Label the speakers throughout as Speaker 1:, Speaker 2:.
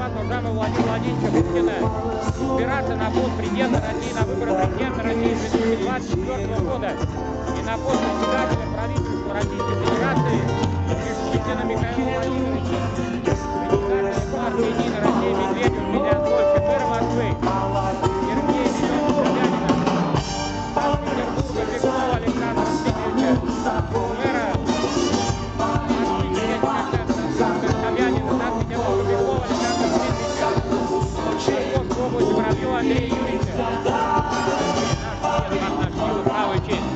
Speaker 1: вас, уважаемого Владимира Владимировича Путина, избираться на пост президента России, на выборы президента России 2024 года и на пост председателя правительства Российской Федерации Мишустина Михаила Владимировича, председателя партии «Единая Россия» Медведев, Медведев, мэра Москвы, Сергея Собянина, Санкт-Петербурга Бекова Александра Дмитриевича, мэра области Воробьева Андрея Юрьевича. Наш сила, право и честь.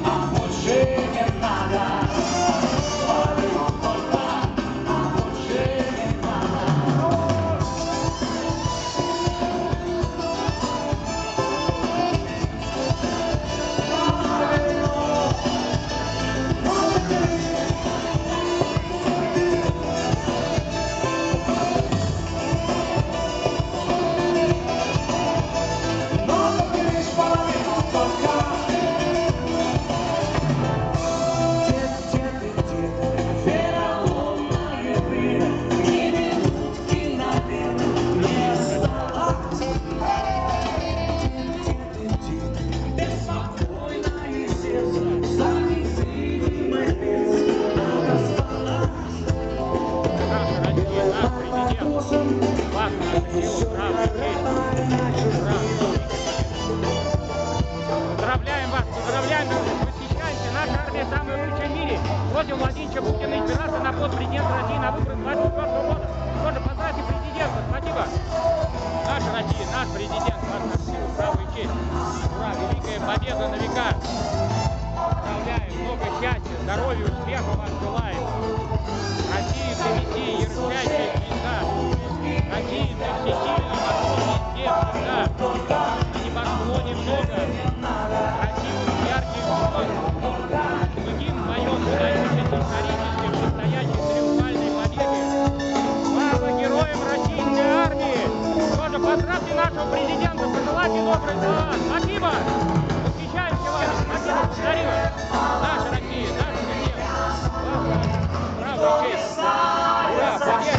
Speaker 1: Поздравляем, восхищаемся. Наша армия самая лучшая в мире. Владимир Владимирович Путин избираться на пост президента России на выборы 2024 года. Тоже поздравьте президента. Спасибо. Наша Россия, наш президент, наша сила, право и честь. Ура, великая победа на века. Поздравляем, много счастья, здоровья, успеха вам желаем. Россия, победи, ярчайшая звезда. Россия, ты всесильна, везде, всегда. На небосклоне много. Красивых, ярких звезд. Мы гимн поем, выдающийся исторически в настоящей триумфальной победе. Слава героям российской армии! Тоже поздравьте нашего президента, пожелайте добрые слова. Спасибо! Восхищаемся вами. Спасибо, благодарю. Наша Россия, наш президент. Браво и честь. Ура, победа!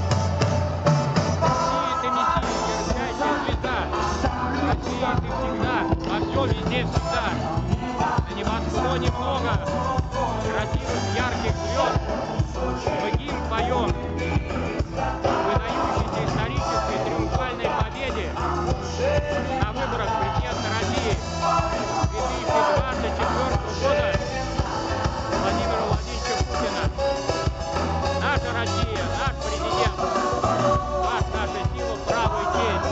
Speaker 1: Россия, ты всегда, во всем, везде, всегда. На небосклоне много красивых, ярких звезд. Мы гимн поем выдающейся исторической триумфальной победе на выборах президента России 2024 года Владимира Владимировича Путина. Наша Россия, наш президент, вас, наша сила, право и честь.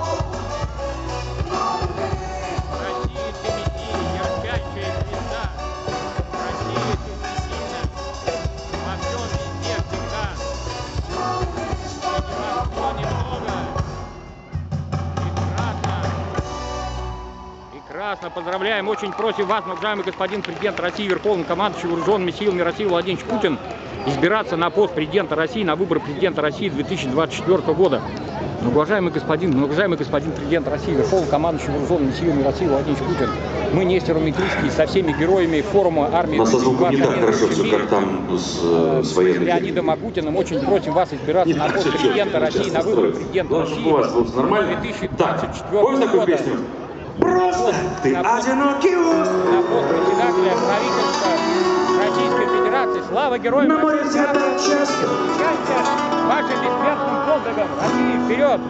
Speaker 1: Прекрасно, поздравляем. Очень просим вас, уважаемый господин президент России, Верховный командующий вооруженными силами России Владимир Путин, избираться на пост президента России, на выборы президента России 2024 года. Уважаемый господин президент России, Верховный командующий вооруженными силами России Владимир Путин, мы, Нестеров Метлицкий, со всеми героями форума армии...
Speaker 2: На созвуку не так хорошо все, как там с военными...
Speaker 1: Леонидом Агутиным, очень просим вас избираться на пост президента России, на выборы президента России 2024 года.
Speaker 2: Просто ты одинокий уст.
Speaker 1: На пост председателя правительства Российской Федерации. Слава героям! Вашим бессмертным подвигом России вперед!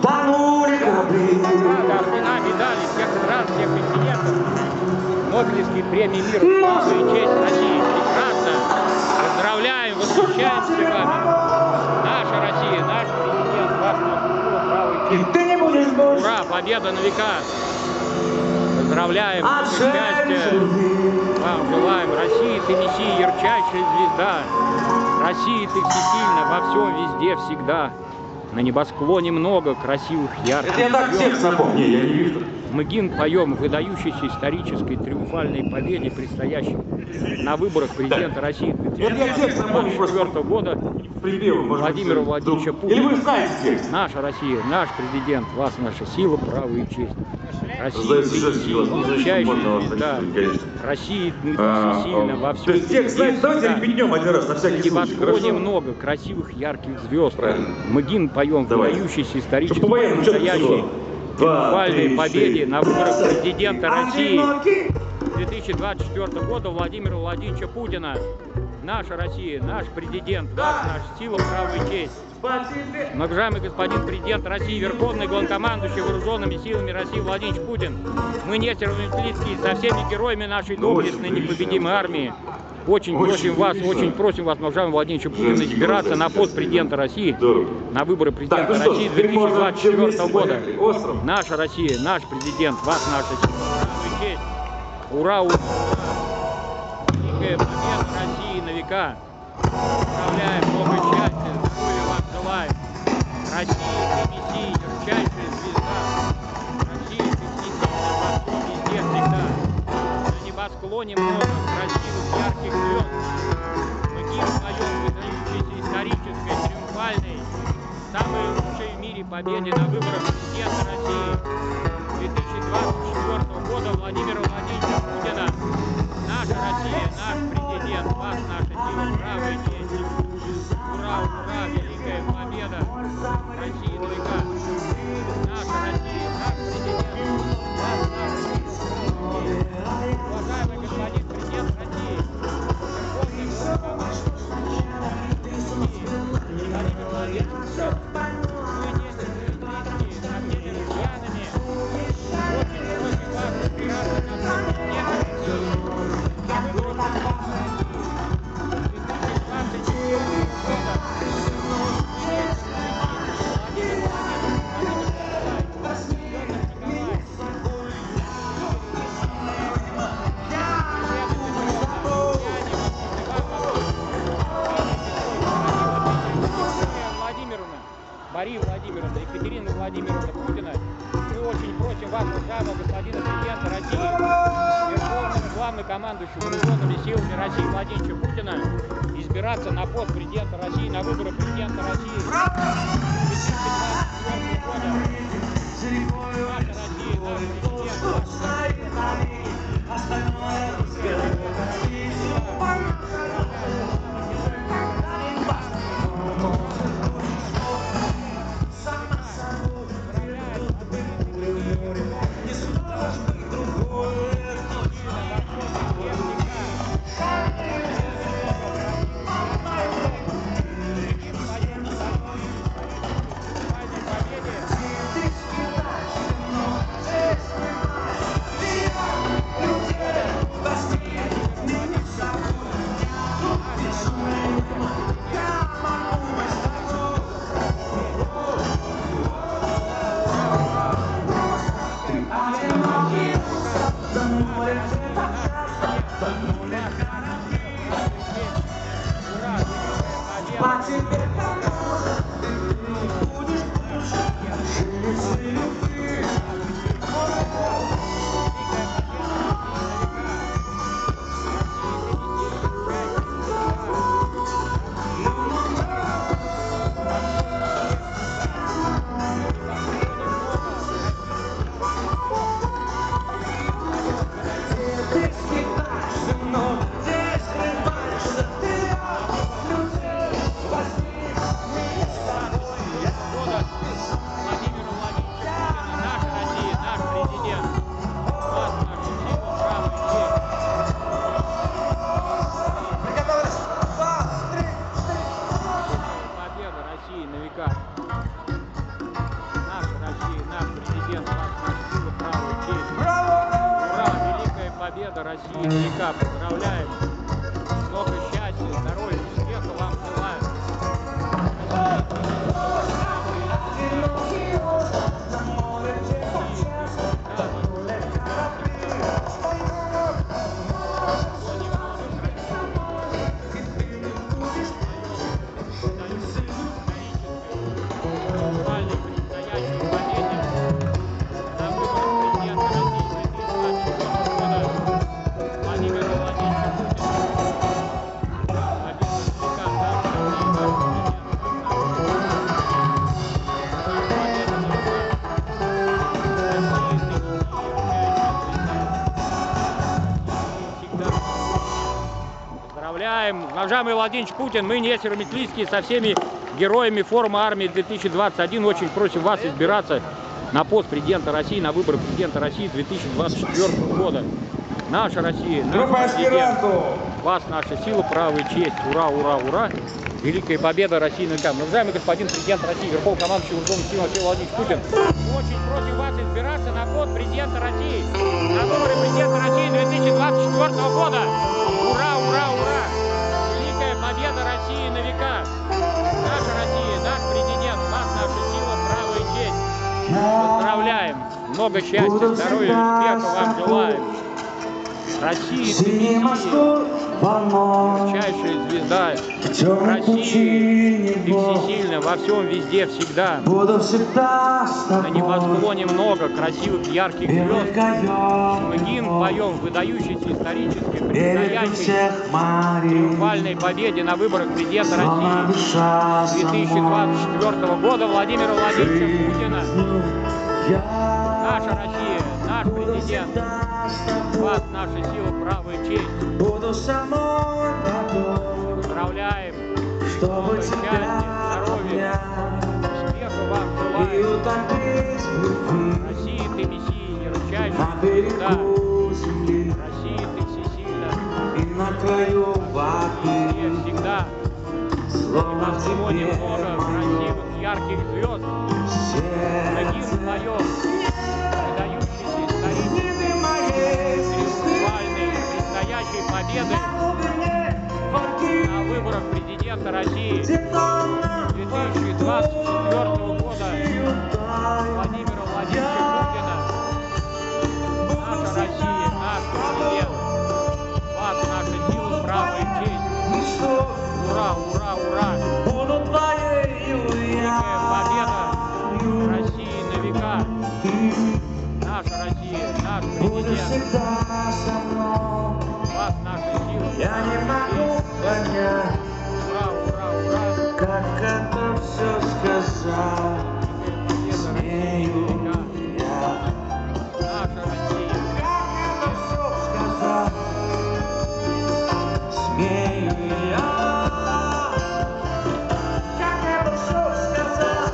Speaker 1: Ордена, медали всех стран, всех континентов. Нобелевские премии мира, слава и честь России. Прекрасно! Поздравляем, восхищаемся вами. Наша Россия, наш президент, ваш право и честь. Ура, победа на века! Поздравляем, счастья вам желаем. Россия, ты мессия, ярчайшая звезда. Россия, ты всесильна, во всем, везде, всегда. На небосклоне много красивых, ярких звезд.
Speaker 2: Это я так текст напомню, я не вижу.
Speaker 1: Мы гимн поем выдающейся исторической триумфальной победе, предстоящей на выборах президента России 2024 года Владимира Владимировича Путина.
Speaker 2: Или вы знаете текст?
Speaker 1: Наша Россия, наш президент, вас, наша сила, право и честь. Россия величайшая звезда. Россия движется сильно во всем.
Speaker 3: То есть текст, знаете, давайте репетнем один раз, на всякий случай.
Speaker 1: В небосклоне много красивых, ярких звезд. Мы гимн поем к выдающейся исторической настоящей триумфальной победе на выборах президента России 2024 года Владимира Владимировича Путина. Наша Россия, наш президент, наша сила, право и честь. Многоуважаемый господин президент России, Верховный главнокомандующий вооруженными силами России Владимир Путин, мы, Нестеров-Метлицкий, со всеми героями нашей доблестной непобедимой армии, очень просим вас, уважаемый Владимир Путин, избираться на пост президента России, на выборы президента России 2024 года. Наша Россия, наш президент, вас, наша сила, право и честь. Ура, ура! Великая победа России на века. Поздравляем, много счастья, здоровья вам желаем. Россия, ты неси, ярчайшая звезда. Россия, ты неси на восход везде всегда. На небосклоне много красивых, ярких звезд. Мы гимн поем выдающейся исторической, триумфальной, самой лучшей в мире победе на выборах президента России 2024 года Владимира Владимировича Путина. Наша Россия, наш президент, вас, наша сила, право и честь. Ура, ура, великая победа России на века. Наша Россия, наш президент, вас, наша сила, право и честь. Уважаемый господин президент России, Верховный главнокомандующий Владимир Владимирович, мы Нестеров-Метлицкий, со всеми россиянами, очень просим вас избираться на президента России. Мария Владимировна, Екатерина Владимировна Путина, мы очень просим вас, уважаемого господина президента России, Верховного главнокомандующего вооруженными силами России Владимировича Путина, избираться на пост президента России, на выборы президента России 2024 года. Наша Россия, наш России на века. Поздравляем. Много счастья, здоровья, успеха вам желаю. Владимир Владимирович Путин. Поздравляем. Уважаемый Владимир Путин, мы, Нестор Метлицкий, со всеми героями форума армии 2021 очень просим вас избираться на пост президента России, на выборы президента России 2024 года. Наша Россия, наш президент, вас наша сила, право и честь. Ура, ура, ура. Великая победа России на веках. Уважаемый господин президент России, Верховнокомандующий Вооруженных сил Владимир Путин, очень просим вас избираться на пост президента России, на выборы президента России 2024 года. Ура, ура, ура. Великая победа России на века. Наша Россия, наш президент, вас наша сила, право и честь. Поздравляем. Много счастья, здоровья, успеха вам желаем. Россия, ты ярчайшая звезда. Россия, ты всесильна во всем, везде, всегда. На небосклоне много красивых, ярких звезд. Мы гимн поем в выдающейся исторической, предстоящей триумфальной победе на выборах президента России 2024 года Владимира Владимировича Путина. Наша Россия, наш президент, вас наша сила, право и честь. Поздравляем, много счастья, здоровья, успеха вам желаем. Россия, ты мессия, ярчайшая звезда. Россия, ты всесильна. Везде, всегда. На небосклоне много красивых, ярких звезд. Мы гимн поем, выдающийся исторический, триумфальной, предстоящей победы на выборах президента России 2024 года Владимира Владимировича Путина. Наша Россия, наш президент, вас наша сила, право и честь. Ура, ура, ура! Великая победа России на века. Наша Россия, наш президент. Вас наша сила. Ура, ура, ура.
Speaker 4: Как это все сказать?
Speaker 1: Великая победа России на века. Наша Россия.
Speaker 4: Как это все сказать? Смею я. Как это все сказать?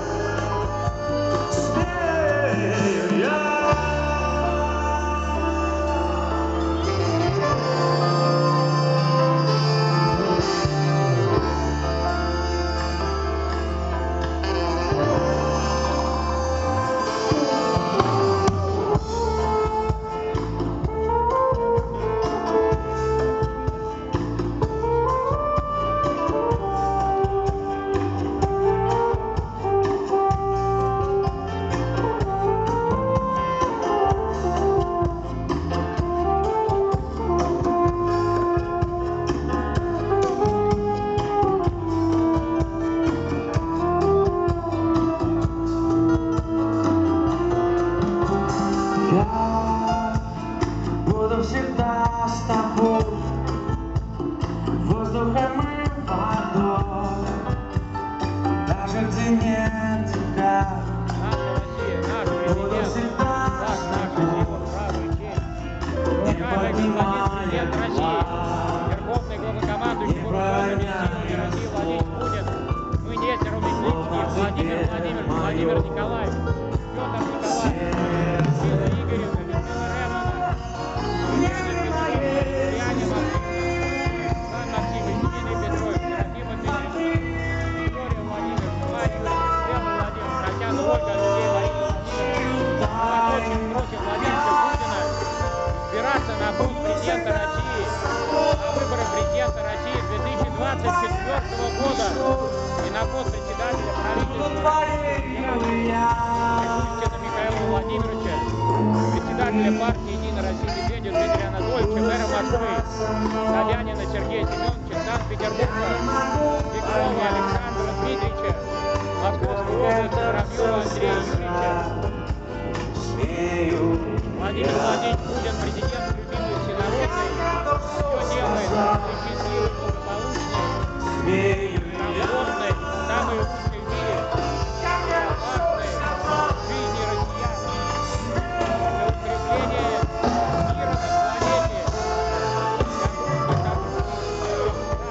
Speaker 4: Смею я. Буду всегда с тобой, воздухом и водой, даже где нет тебя.
Speaker 1: Наша Россия, наш президент, вас наша сила, право и честь. Уважаемый господин президент России, Верховный главнокомандующий Вооруженными силами России Владимир Путин, мы Нестор Метлицкий, Владимир Владимирович, Владимир Николаевич, Петр Николаевич, Людмила Игоревна, Людмила Ремовна, Елена Петровна, Иван Максимович, Дмитрий Петрович, Серафима Дмитриевна, Виктория Владимировна, Мария Юрьевна, Елена Владимировна, Татьяна Ольга, Андрей Владимировна. Мы очень просим Владимира Путина избираться на пост президента России, на выборы президента России 2024 года и на пост председателя правительства Путина Михаила Владимировича, председателя партии «Единая Россия» Медведева Дмитрия Анатольевича, мэра Москвы, Собянина Сергея Семеновича, Санкт-Петербурга, Петрова Александра Дмитриевича, Московской области Воробьева Андрея Юрьевича. Владимир Владимирович Путин, президент любимый всенародный, все делает для счастливой, благополучной, комфортной, самой лучшей в мире, безопасной жизни россиян, для укрепления мира на планете, для нужды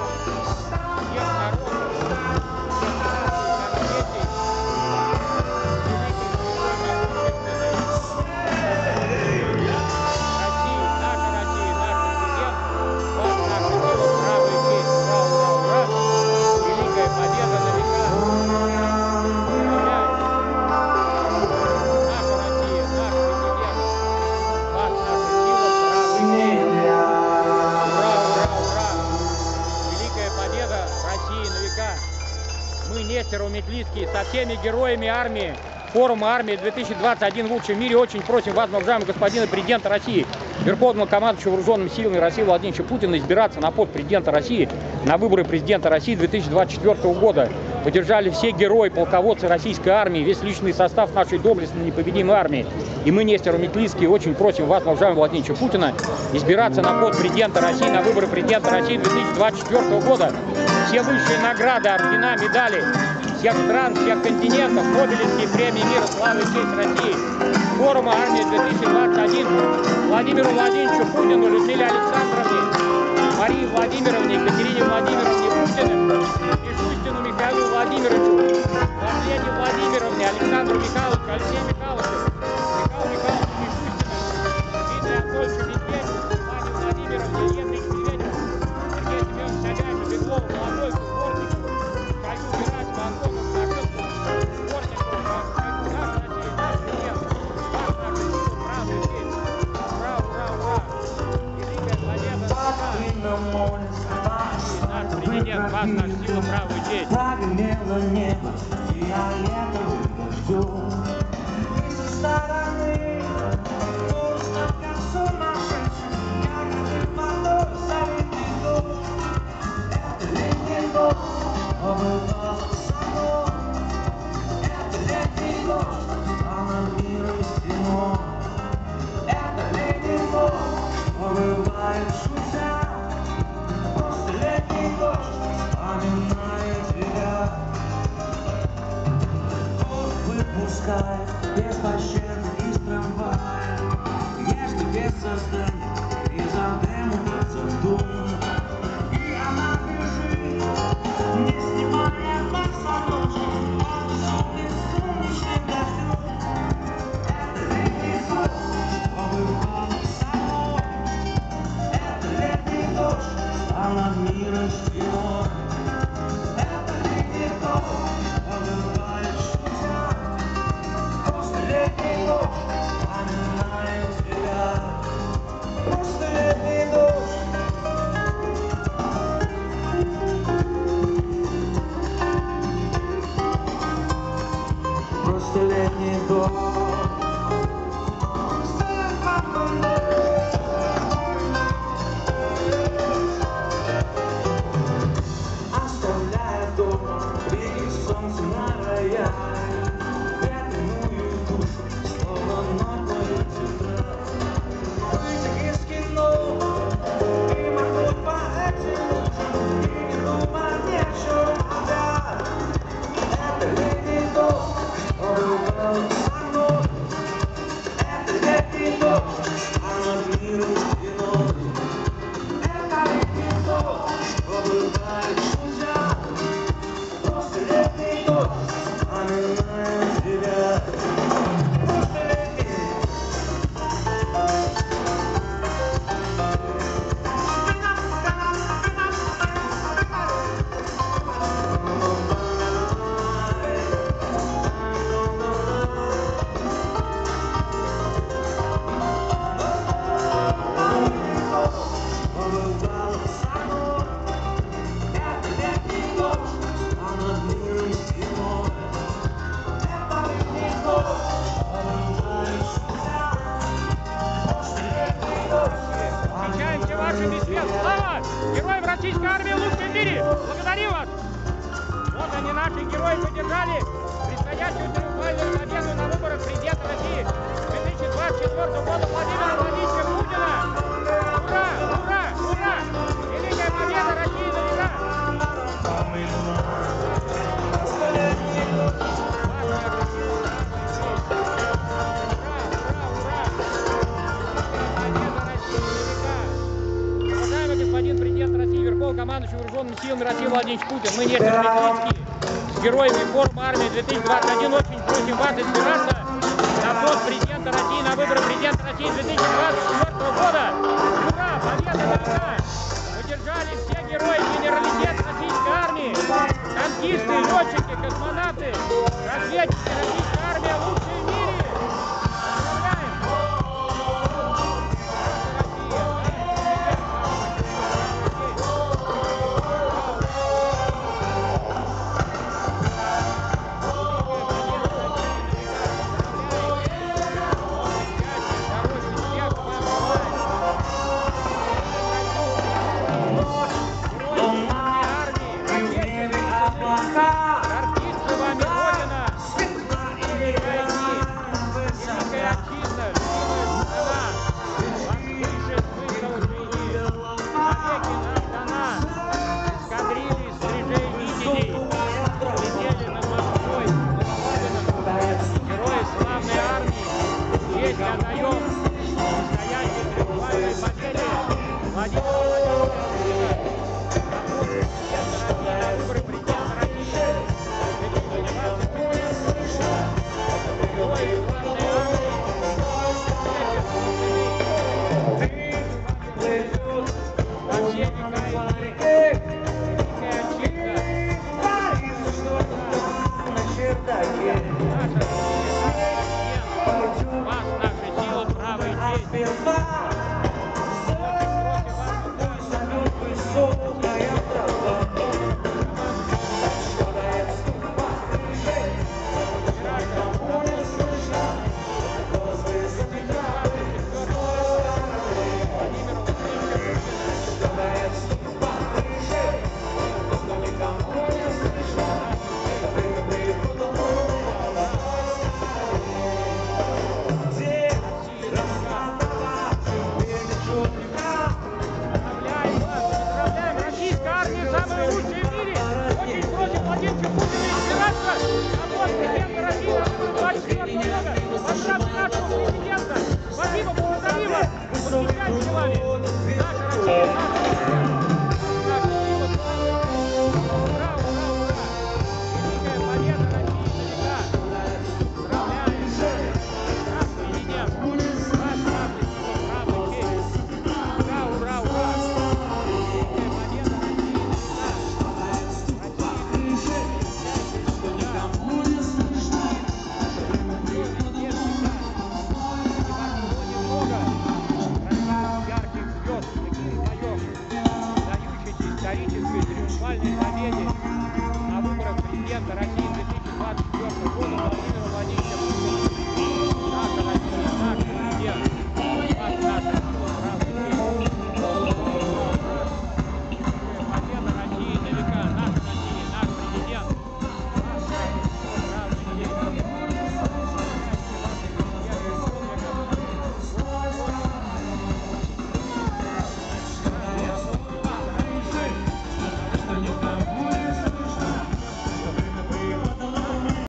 Speaker 1: Метлицкий со всеми героями армии, форума армии 2021 в лучшем мире. Очень просим вас, уважаемый господин президента России, Верховного командующего вооруженными силами России Владимировича Путина, избираться на пост президента России на выборы президента России 2024 года. Поддержали все герои, полководцы российской армии, весь личный состав нашей доблестной непобедимой армии. И мы, Нестор Метлицкий, очень просим вас, уважаемого Владимировича Путина, избираться на пост президента России на выборы президента России 2024 года. Все высшие награды, ордена, медали всех стран, всех континентов, Нобелевские премии мира, славы и честь России, форума армии 2021, Владимиру Владимировичу Путину, Людмиле Александровне, Марии Владимировне, Екатерине Владимировне Путиным, Мишустину Михаилу Владимировичу, Владлене Владимировне, Александру Михайловичу, Алексею Михайловичу, Михаилу Михайловичу Мишустину, Дмитрию Анатольевичу Медведеву, Ване Владимировне, Елене Медведеву, Сергею Семеновичу Собяку, Беглову, Молодойку, Бортнику, Каю Герасиму, Антону Саховку, Бортнику, наша Россия, наш президент, наша сила, правда и честь. Ура, ура, ура! Великая победа, наш президент, вас, наша сила, право и честь.
Speaker 4: Прогремело небо фиолетовым дождем. И со стороны пусто, как сумасшедший, как один мотор, забитый дождь. Это летний дождь, обрывал со мной. Это летний дождь, а над миром стеной. Это летний дождь, обрывает шутя. Просто летний дождь, поминает тебя. Дождь выпускает беспощадно из трамвая. Нежно без сознания, из отдымывается в дом. И она бежит, не снимая босоножек, под безумным солнечным дождем. Это летний дождь, побывал со мной. Это летний дождь, а над миром стеной. Это летний дождь, обрывает шутя. Просто летний дождь, поминает тебя. Просто летний дождь. Просто летний дождь. Оставляя дома, видит солнце на рояле, ветреную душу, словно новую тетрадь. Выйти из кино и махнуть по этим лужам, и не думать ни о чем опять. Это летний дождь, обрывал со мной. Это летний дождь, а над миром стеной. Это летний дождь, обрывает шутя. Просто летний дождь, поминает тебя. Просто летний. Обрывал со мной. Это летний дождь, а над миром стеной. Это летний дождь, обрывает шутя. Просто летний дождь.
Speaker 1: Встречаемся вашими свет. Слава героям российской армии в лучшем мире. Благодарю вас. Вот они, наши герои, поддержали предстоящую триумфальную победу на выборах президента России 2024 года Владимира Владимировича Путина. Ура! Ура! Ура! Великая победа России на века! Уважаемый господин президент России, Верховный командующий вооруженными силами России Владимир Путин, мы, Нестор Метлицкий, с героями форума армии 2021, очень просим вас избираться на пост президента России на выборы президента России 2024 года. Ура! Победа на века! Поддержали все герои, генералитет российской армии, танкисты, летчики, космонавты, разведчики, российская армия лучшая в мире. Поздравляем! Владимир